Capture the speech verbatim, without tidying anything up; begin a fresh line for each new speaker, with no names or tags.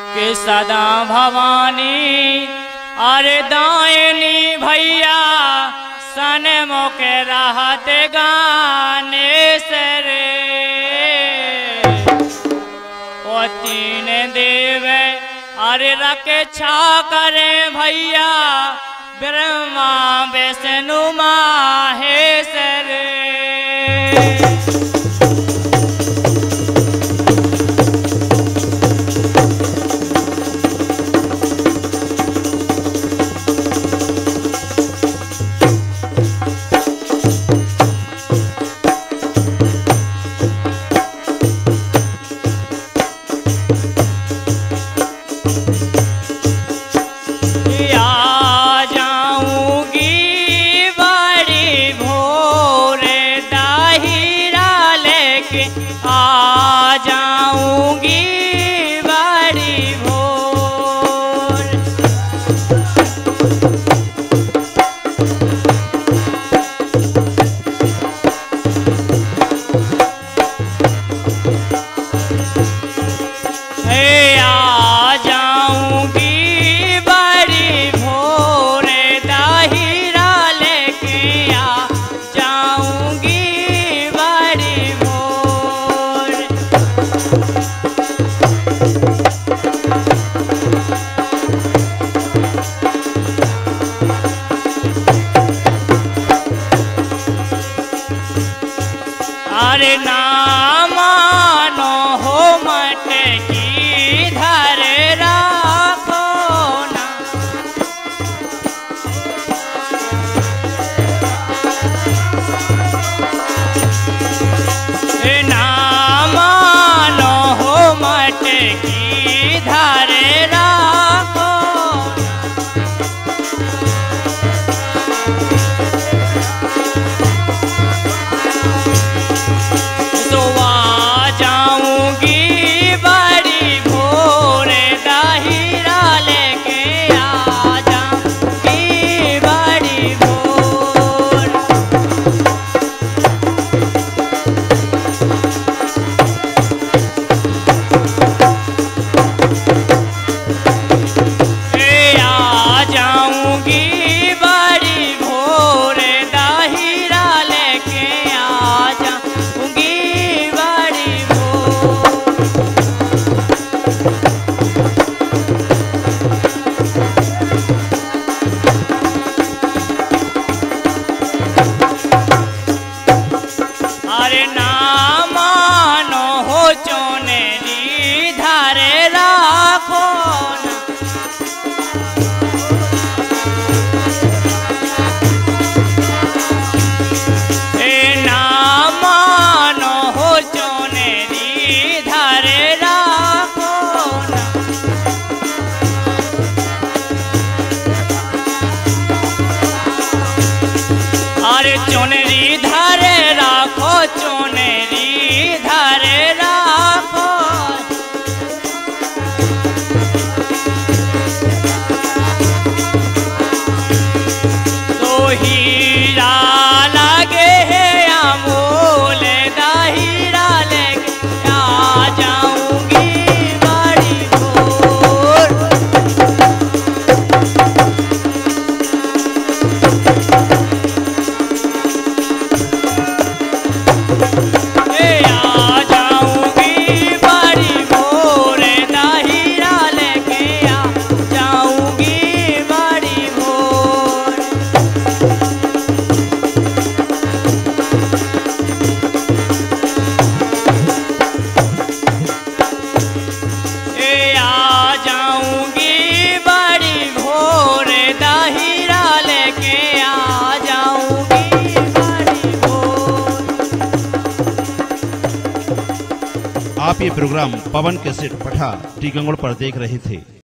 कि सदा भवानी अरे दायनी भैया सन मोके राहत गाने से रे ओ तीन देव अरे रक्षा करे भैया ब्रह्मा विष्णु महेश रे। आ जाऊंगी बड़ी भोर हे आ जाऊंगी बड़ी भोर दाहिरा लेके आ जाऊंगी बड़ी भोर। अरे ना मानो हो मटकी धर राखो ना, ना मानो हो मटकी धर राखो तो आ जाऊंगी बड़ी भोर दाहिरा लेके आ जाऊंगी बड़ी भोर। ए आ जाऊंगी बड़ी भोर दाहिरा लेके आ जाऊंगी बड़ी भोर। अरे ना मानो हो चोनेरी धारे राखो ना, ए ना मानो हो चोनेरी धारे राखो ना। अरे चोनेरी धारे राखो चोनेरी धारे राखो तो हीरा लगे है अमूल दाहिरा लेके आ जाऊंगी बड़ी भोर। ए आ जाऊंगी बड़ी भोर दाहिरा लेके आ जाऊंगी बड़ी भोर। ए आ जाऊंगी बड़ी भोर दाहिरा लेके आ जाऊंगी बड़ी भोर।
आप ये प्रोग्राम पवन कैसेट पठा टीकमगढ़ पर देख रहे थे।